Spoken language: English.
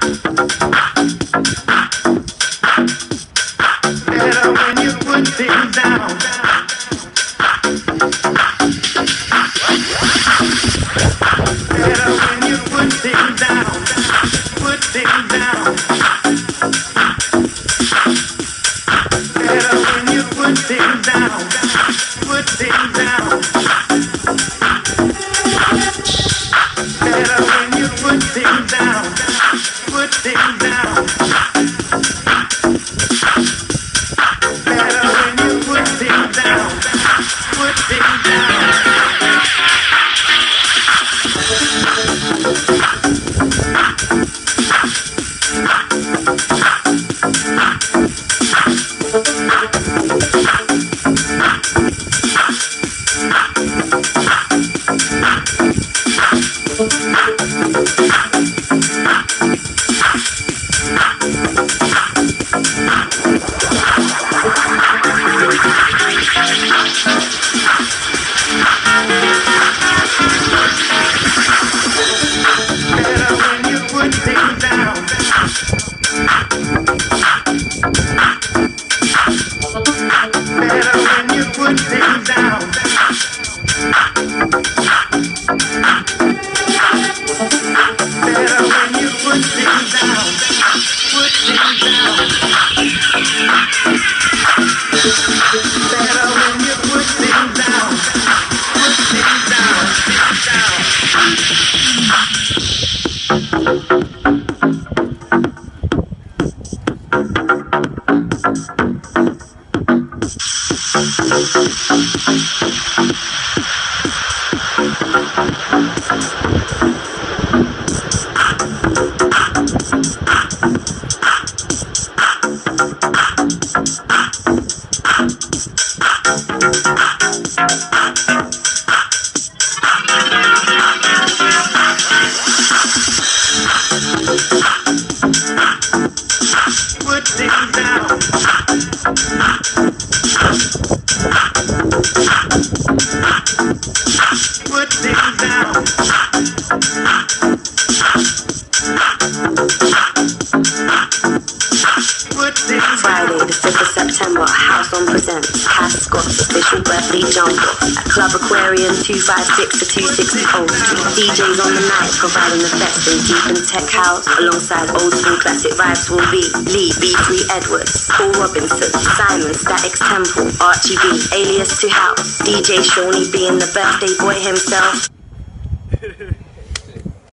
DJs on the night, providing the best in deep and tech house. Alongside old school classic vibes will be Lee, B3 Edwards, Paul Robinson, Simon, Statics Temple, Archie B, Alias to House, DJ Shawnee being the birthday boy himself.